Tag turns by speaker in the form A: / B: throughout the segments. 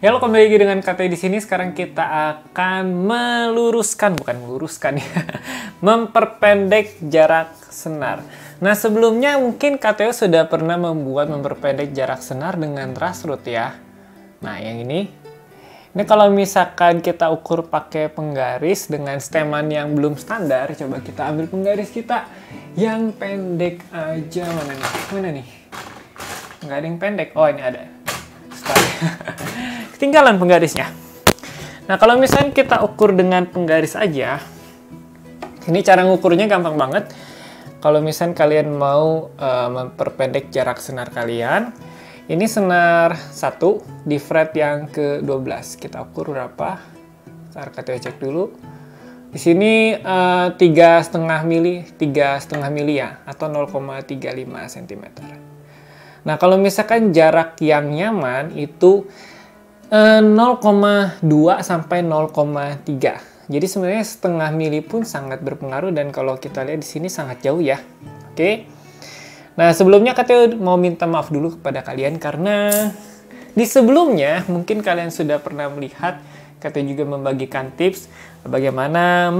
A: Ya, lo kembali lagi dengan KT di sini. Sekarang kita akan bukan meluruskan ya, memperpendek jarak senar. Nah, sebelumnya mungkin KTO sudah pernah memperpendek jarak senar dengan truss ya. Nah, yang ini kalau misalkan kita ukur pakai penggaris dengan steman yang belum standar, coba kita ambil penggaris kita yang pendek aja. Mana nih? Nggak ada yang pendek. Oh, ini ada. Ketinggalan penggarisnya. Nah, kalau misalnya kita ukur dengan penggaris aja, ini cara ngukurnya gampang banget. Kalau misalnya kalian mau memperpendek jarak senar kalian, ini senar 1 di fret yang ke-12. Kita ukur berapa? Ntar kita cek dulu. Di sini 3,5 mili ya, atau 0,35 cm. Nah, kalau misalkan jarak yang nyaman itu 0,2 sampai 0,3. Jadi sebenarnya setengah mili pun sangat berpengaruh, dan kalau kita lihat di sini sangat jauh ya. Oke. Nah, sebelumnya Kateo mau minta maaf dulu kepada kalian karena di sebelumnya mungkin kalian sudah pernah melihat Kateo juga membagikan tips bagaimana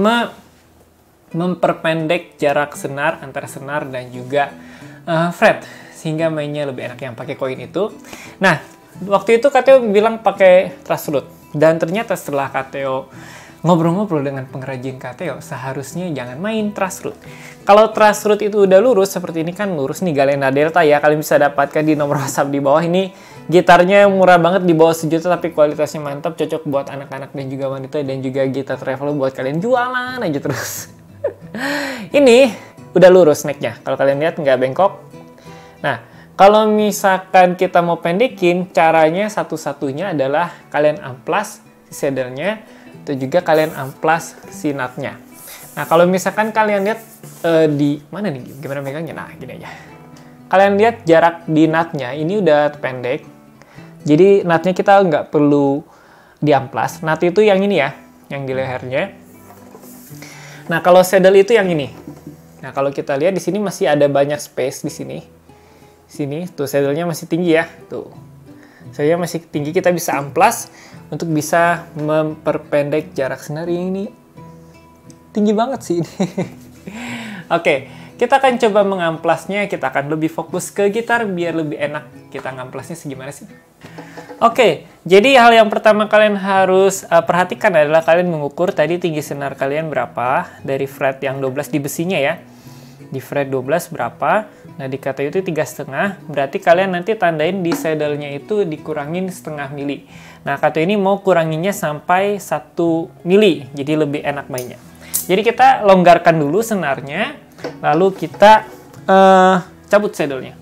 A: memperpendek jarak senar antara senar dan juga fret, sehingga mainnya lebih enak yang pakai koin itu. Nah, waktu itu Kateo bilang pakai truss root, dan ternyata setelah Kateo ngobrol-ngobrol dengan pengrajin Kateo, seharusnya jangan main truss root. Kalau truss root itu udah lurus seperti ini, kan lurus nih Galena Delta ya, kalian bisa dapatkan di nomor WhatsApp di bawah. Ini gitarnya murah banget, di bawah 1 juta, tapi kualitasnya mantap, cocok buat anak-anak dan juga wanita, dan juga gitar travel buat kalian jualan aja terus. Ini udah lurus necknya, kalau kalian lihat nggak bengkok. Nah, kalau misalkan kita mau pendekin, caranya satu-satunya adalah kalian amplas si saddle-nya, atau juga kalian amplas si nutnya. Nah, kalau misalkan kalian lihat di mana nih, gimana megangnya? Nah, gini aja. Kalian lihat jarak di nutnya, ini udah pendek. Jadi nutnya kita nggak perlu diamplas. Nut itu yang ini ya, yang di lehernya. Nah, kalau saddle itu yang ini. Nah, kalau kita lihat di sini masih ada banyak space di sini. Sini tuh saddle-nya masih tinggi ya, tuh. Saddle-nya masih tinggi, kita bisa amplas untuk bisa memperpendek jarak senar. Yang ini tinggi banget sih ini. Oke, kita akan coba mengamplasnya. Kita akan lebih fokus ke gitar biar lebih enak kita ngamplasnya segimana sih. Oke, jadi hal yang pertama kalian harus perhatikan adalah kalian mengukur tadi tinggi senar kalian berapa dari fret yang 12 di besinya ya. Di fret 12 berapa? Nah, di KTO itu 3,5. Berarti kalian nanti tandain di saddle-nya itu dikurangin setengah mili. Nah, KTO ini mau kuranginnya sampai 1 mili. Jadi lebih enak mainnya. Jadi kita longgarkan dulu senarnya. Lalu kita cabut saddle-nya.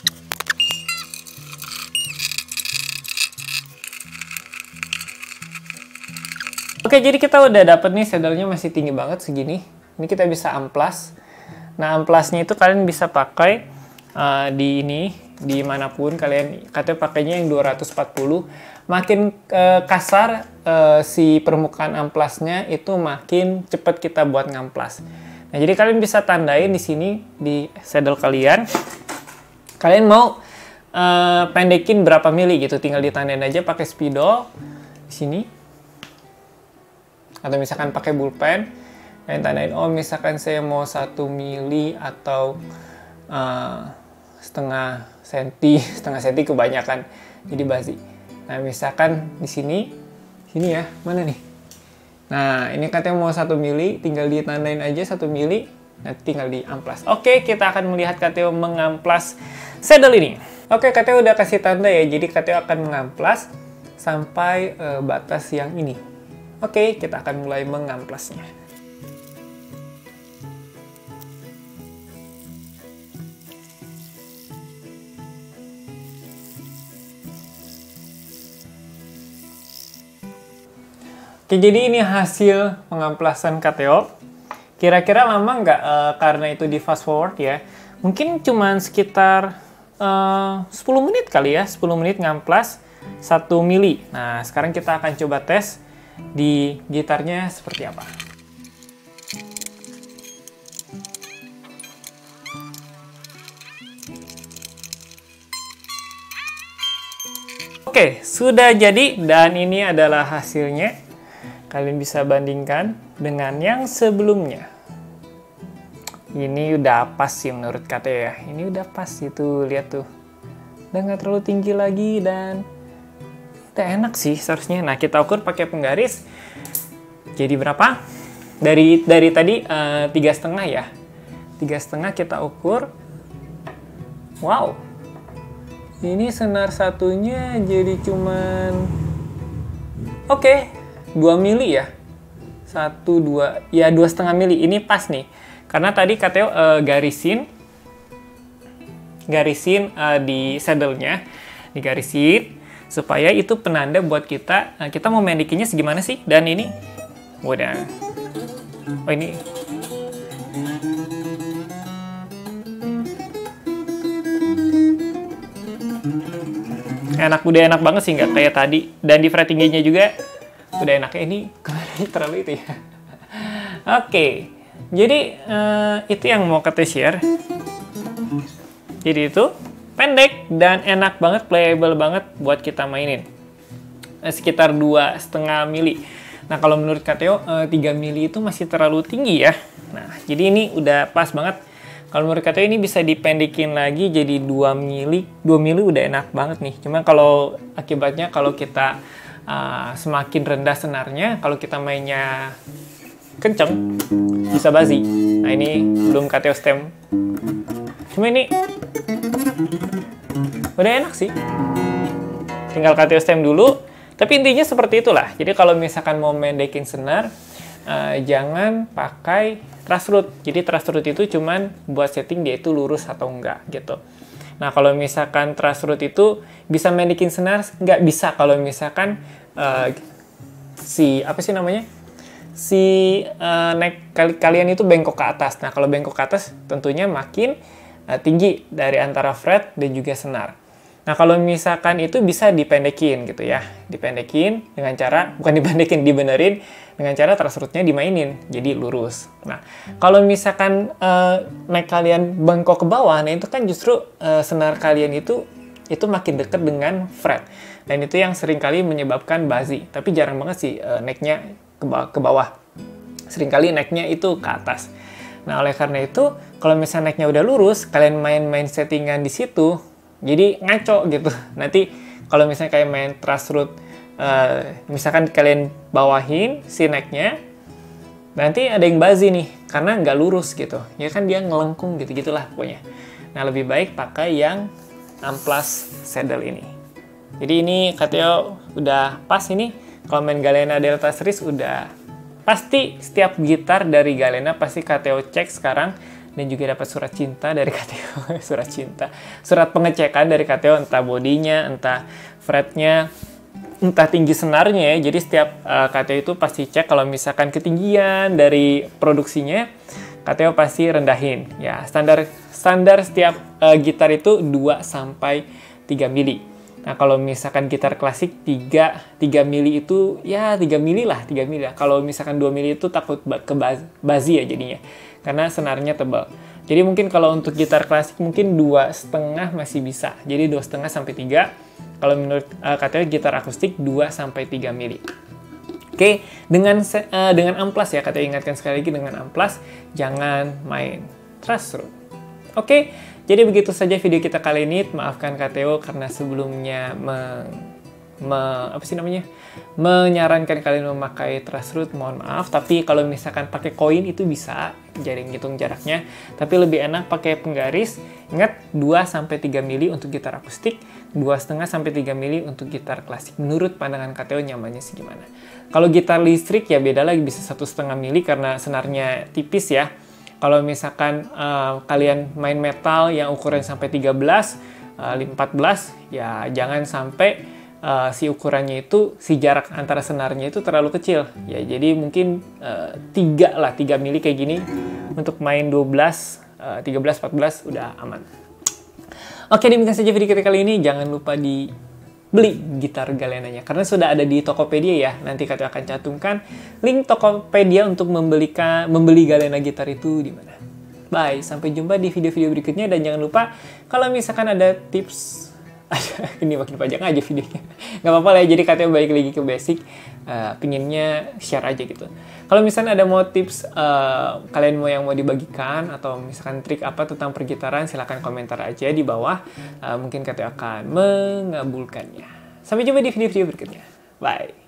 A: Oke, jadi kita udah dapet nih saddle-nya masih tinggi banget segini. Ini kita bisa amplas. Nah, amplasnya itu kalian bisa pakai di manapun kalian. Katanya pakainya yang 240. Makin kasar si permukaan amplasnya itu makin cepat kita buat ngamplas. Nah, jadi kalian bisa tandain di sini di saddle kalian. Kalian mau pendekin berapa mili gitu, tinggal ditandain aja pakai spidol di sini. Atau misalkan pakai bullpen. Kalian tandain, oh misalkan saya mau 1 mili atau setengah senti kebanyakan, jadi basi. Nah, misalkan di sini ya, mana nih? Nah, ini katanya mau 1 mili, tinggal ditandain aja 1 mili, nanti tinggal diamplas. Oke, kita akan melihat KTO mengamplas saddle ini. Oke, KTO udah kasih tanda ya, jadi KTO akan mengamplas sampai batas yang ini. Oke, kita akan mulai mengamplasnya. Oke, jadi ini hasil pengamplasan KTO. Kira-kira lama nggak karena itu di fast forward ya? Mungkin cuma sekitar 10 menit kali ya, 10 menit ngamplas 1 mili. Nah, sekarang kita akan coba tes di gitarnya seperti apa. Oke, sudah jadi dan ini adalah hasilnya. Kalian bisa bandingkan dengan yang sebelumnya. Ini udah pas sih menurut Kateo ya. Ini udah pas itu, lihat tuh. Udah nggak terlalu tinggi lagi dan udah enak sih seharusnya. Nah, kita ukur pakai penggaris. Jadi berapa? Dari tadi 3,5 ya. 3,5 kita ukur. Wow. Ini senar satunya jadi cuman 2 mili ya. 1, 2, ya 2,5 mili. Ini pas nih. Karena tadi Kateo garisin di saddle-nya. Digarisin supaya itu penanda buat kita mau mendekinnya segimana sih. Dan ini udah, oh ini udah enak banget sih, nggak kayak tadi. Dan di frettingnya juga udah enaknya. Ini kemarin terlalu itu ya. Oke, jadi itu yang mau kita share. Jadi itu pendek dan enak banget, playable banget buat kita mainin. Sekitar 2,5 mili. Nah, kalau menurut Kateo 3 mili itu masih terlalu tinggi ya. Nah, jadi ini udah pas banget. Kalau menurut Kateo ini bisa dipendekin lagi jadi 2 mili. 2 mili udah enak banget nih. Cuman kalau akibatnya kalau kita semakin rendah senarnya, kalau kita mainnya kenceng, bisa bazi. Nah, ini belum Kateo stem. Cuma ini udah enak sih. Tinggal Kateo stem dulu. Tapi intinya seperti itulah. Jadi kalau misalkan mau mendekin senar, jangan pakai truss root. Jadi truss root itu cuman buat setting dia itu lurus atau enggak gitu. Nah, kalau misalkan truss root itu bisa mendekin senar, nggak bisa kalau misalkan si neck kalian itu bengkok ke atas. Nah, kalau bengkok ke atas tentunya makin tinggi dari antara fret dan juga senar. Nah, kalau misalkan itu bisa dipendekin gitu ya. Dipendekin dengan cara, bukan dipendekin, dibenerin dengan cara truss root-nya dimainin. Jadi lurus. Nah, kalau misalkan neck kalian bengkok ke bawah, nah itu kan justru senar kalian itu makin dekat dengan fret. Dan itu yang sering kali menyebabkan bazi. Tapi jarang banget sih neck-nya ke bawah. Seringkali neck-nya itu ke atas. Nah, oleh karena itu, kalau misalnya neck-nya udah lurus, kalian main settingan di situ, jadi ngaco gitu. Nanti kalau misalnya kayak main truss root, misalkan kalian bawahin si neck-nya, nanti ada yang bazi nih, karena nggak lurus gitu. Ya kan dia ngelengkung gitu-gitulah pokoknya. Nah, lebih baik pakai yang amplas saddle ini. Jadi ini Kateo udah pas ini. Kalau main Galena Delta Series udah pasti setiap gitar dari Galena pasti Kateo cek sekarang. Dan juga dapat surat cinta dari Kateo. Surat pengecekan dari Kateo, entah bodinya, entah fretnya, entah tinggi senarnya ya. Jadi setiap Kateo itu pasti cek kalau misalkan ketinggian dari produksinya, Kateo pasti rendahin. Ya, standar setiap gitar itu 2-3 mili. Nah, kalau misalkan gitar klasik 3 mili itu ya 3 mili lah. Kalau misalkan 2 mili itu takut ke bazi ya jadinya. Karena senarnya tebal. Jadi mungkin kalau untuk gitar klasik mungkin 2,5 masih bisa. Jadi 2,5 sampai 3. Kalau menurut Kateo gitar akustik 2-3 mili. Oke, dengan amplas ya, Kateo ingatkan sekali lagi dengan amplas, jangan main truss root. Oke, jadi begitu saja video kita kali ini. Maafkan Kateo karena sebelumnya menyarankan kalian memakai truss root, mohon maaf. Tapi kalau misalkan pakai koin itu bisa, jadi ngitung jaraknya. Tapi lebih enak pakai penggaris. Ingat 2-3 mili untuk gitar akustik, 2,5-3 mili untuk gitar klasik. Menurut pandangan Kateo nyamannya segimana? Kalau gitar listrik ya beda lagi, bisa 1,5 mili karena senarnya tipis ya. Kalau misalkan kalian main metal yang ukuran sampai 13, 14, ya jangan sampai si ukurannya itu, si jarak antara senarnya itu terlalu kecil. Ya, jadi mungkin 3 mili kayak gini untuk main 12, 13, 14 udah aman. Oke, demikian saja video kita kali ini. Jangan lupa beli gitar Galenanya karena sudah ada di Tokopedia ya. Nanti Kateo akan cantumkan link Tokopedia untuk membeli Galena gitar itu di mana. Bye, sampai jumpa di video-video berikutnya dan jangan lupa kalau misalkan ada tips Ini makin panjang aja videonya. Nggak apa-apa lah ya, jadi katanya balik lagi ke basic. Pinginnya share aja gitu. Kalau misalnya ada mau tips, kalian mau dibagikan, atau misalkan trik apa tentang pergitaran, silahkan komentar aja di bawah. Mungkin katanya akan mengabulkannya. Sampai jumpa di video-video berikutnya. Bye.